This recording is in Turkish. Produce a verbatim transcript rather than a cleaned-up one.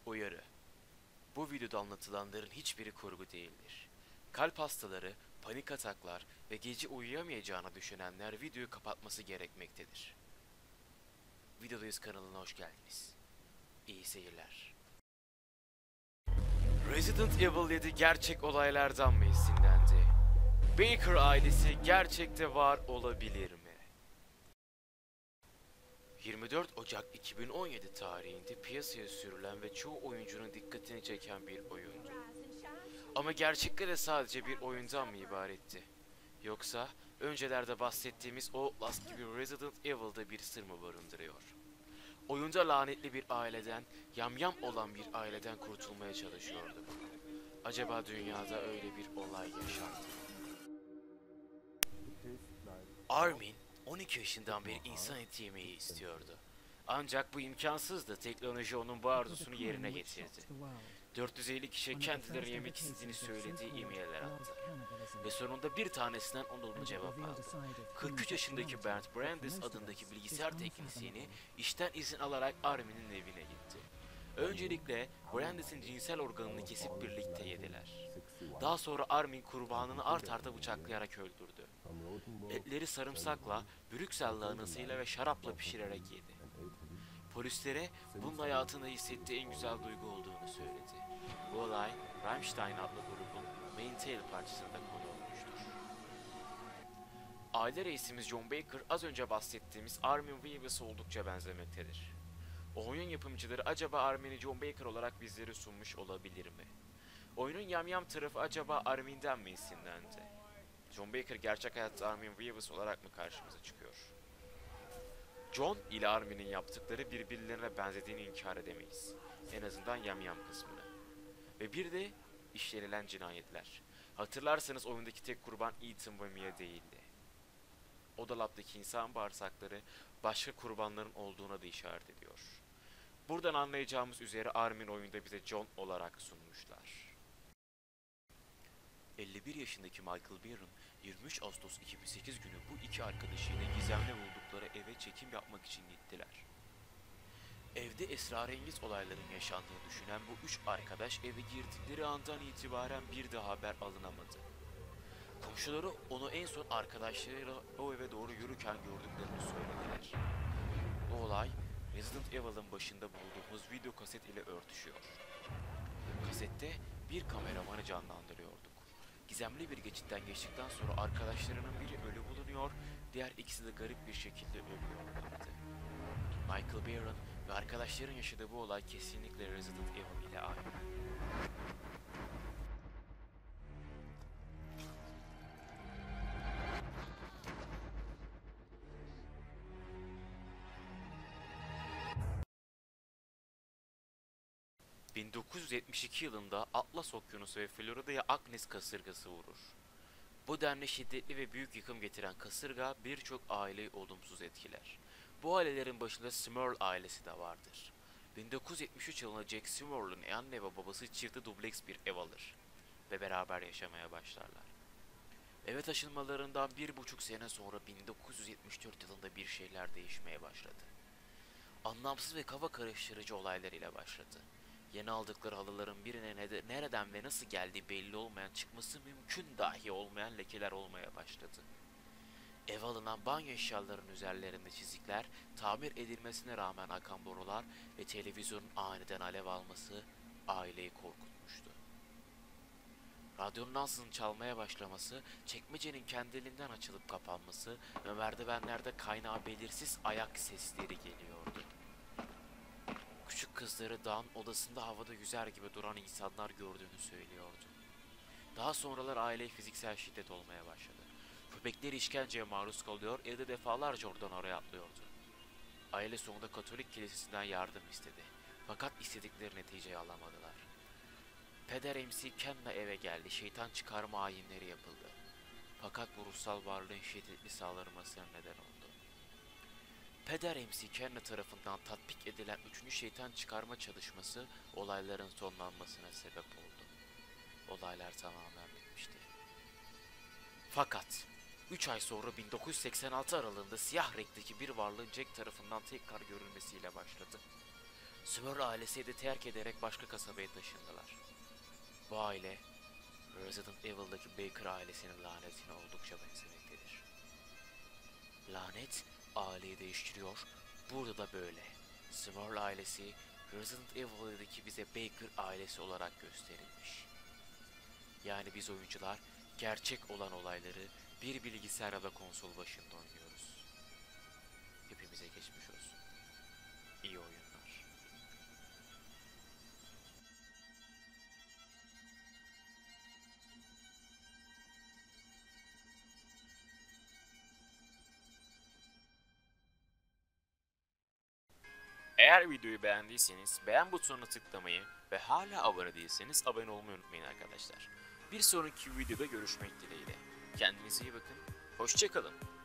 Uyarı. Bu videoda anlatılanların hiçbiri kurgu değildir. Kalp hastaları, panik ataklar ve gece uyuyamayacağını düşünenler videoyu kapatması gerekmektedir. Videodayız kanalına hoş geldiniz. İyi seyirler. Resident Evil yedi gerçek olaylardan mı esinlendi? Baker ailesi gerçekte var olabilir mi? yirmi dört Ocak iki bin on yedi tarihinde piyasaya sürülen ve çoğu oyuncunun dikkatini çeken bir oyundu. Ama gerçekte de sadece bir oyundan mı ibaretti? Yoksa öncelerde bahsettiğimiz Outlast gibi Resident Evil'da bir sır mı barındırıyor? Oyunda lanetli bir aileden, yamyam olan bir aileden kurtulmaya çalışıyorduk. Acaba dünyada öyle bir olay yaşandı? Armin on iki yaşından beri insan eti yemeyi istiyordu. Ancak bu imkansızdı. Teknoloji onun bu arzusunu yerine getirdi. dört yüz elli kişiye kendileri yemek istediğini söylediği e-mailler attı. Ve sonunda bir tanesinden olumlu cevap aldı. kırk üç yaşındaki Bernd Brandes adındaki bilgisayar teknisyeni işten izin alarak Armin'in evine gitti. Öncelikle Brandes'in cinsel organını kesip birlikte yediler. Daha sonra Armin kurbanını art arda bıçaklayarak öldürdü. Etleri sarımsakla, Brüksel lahanasıyla ve şarapla pişirerek yedi. Polislere bunun hayatında hissettiği en güzel duygu olduğunu söyledi. Bu olay Rammstein adlı grubun Main Tale parçasında konu olmuştur. Aile reisimiz John Baker az önce bahsettiğimiz Armin Weaves'e oldukça benzemektedir. O oyun yapımcıları acaba Armin'i John Baker olarak bizlere sunmuş olabilir mi? Oyunun yamyam tarafı acaba Armin'den mi esinlendi? John Baker gerçek hayatta Armin Weavers olarak mı karşımıza çıkıyor? John ile Armin'in yaptıkları birbirlerine benzediğini inkar edemeyiz. En azından yamyam kısmını. Ve bir de işlenilen cinayetler. Hatırlarsanız oyundaki tek kurban Ethan ve Mia değildi. O dolaptaki insan bağırsakları başka kurbanların olduğuna da işaret ediyor. Buradan anlayacağımız üzere Armin oyunda bize John olarak sunmuşlar. elli bir yaşındaki Michael Baron, yirmi üç Ağustos iki bin sekiz günü bu iki arkadaşıyla gizemli buldukları eve çekim yapmak için gittiler. Evde esrarengiz olayların yaşandığını düşünen bu üç arkadaş eve girdikleri andan itibaren bir daha haber alınamadı. Komşuları onu en son arkadaşlarıyla o eve doğru yürürken gördüklerini söylediler. Bu olay Resident Evil'ın başında bulduğumuz video kaset ile örtüşüyor. Kasette bir kameramanı canlandırıyorduk. Gizemli bir geçitten geçtikten sonra arkadaşlarının biri ölü bulunuyor, diğer ikisi de garip bir şekilde ölüyorlardı. Michael Baron ve arkadaşların yaşadığı bu olay kesinlikle Resident Evil ile aynı. bin dokuz yüz yetmiş iki yılında Atlas Okyanusu ve Florida'ya Agnes kasırgası vurur. Bu denli şiddetli ve büyük yıkım getiren kasırga birçok aileyi olumsuz etkiler. Bu ailelerin başında Smurl ailesi de vardır. bin dokuz yüz yetmiş üç yılında Jack Smurl'un anne ve babası çifti dubleks bir ev alır ve beraber yaşamaya başlarlar. Eve taşınmalarından bir buçuk sene sonra bin dokuz yüz yetmiş dört yılında bir şeyler değişmeye başladı. Anlamsız ve kafa karıştırıcı olaylar ile başladı. Yeni aldıkları halıların birine nereden ve nasıl geldiği belli olmayan, çıkması mümkün dahi olmayan lekeler olmaya başladı. Eve alınan banyo eşyalarının üzerlerinde çizikler, tamir edilmesine rağmen akan borular ve televizyonun aniden alev alması aileyi korkutmuştu. Radyonun ansızın çalmaya başlaması, çekmecenin kendiliğinden açılıp kapanması ve merdivenlerde kaynağı belirsiz ayak sesleri geliyordu. Küçük kızları dağın odasında havada yüzer gibi duran insanlar gördüğünü söylüyordu. Daha sonralar aileye fiziksel şiddet olmaya başladı. Köpekleri işkenceye maruz kalıyor, evde defalarca oradan oraya atlıyordu. Aile sonunda Katolik kilisesinden yardım istedi. Fakat istedikleri neticeyi alamadılar. Peder M C Ken'le eve geldi, şeytan çıkarma ayinleri yapıldı. Fakat bu ruhsal varlığın şiddetli saldırmasına neden oldu. Peder M C Ken'le tarafından tatbik edilen üçüncü şeytan çıkarma çalışması olayların sonlanmasına sebep oldu. Olaylar tamamen bitmişti. Fakat üç ay sonra bin dokuz yüz seksen altı aralığında siyah renkteki bir varlığın Jack tarafından tekrar görülmesiyle başladı. Smurl ailesi de terk ederek başka kasabaya taşındılar. Bu aile Resident Evil'daki Baker ailesinin lanetine oldukça benzemektedir. Lanet aileyi değiştiriyor, burada da böyle. Smurl ailesi Resident Evil'daki bize Baker ailesi olarak gösterilmiş. Yani biz oyuncular gerçek olan olayları bir bilgisayar ya da konsol başında oynuyoruz. Hepimize geçmiş olsun. İyi oyunlar. Eğer videoyu beğendiyseniz beğen butonuna tıklamayı ve hala abone değilseniz abone olmayı unutmayın arkadaşlar. Bir sonraki videoda görüşmek dileğiyle. Kendinize iyi bakın. Hoşça kalın.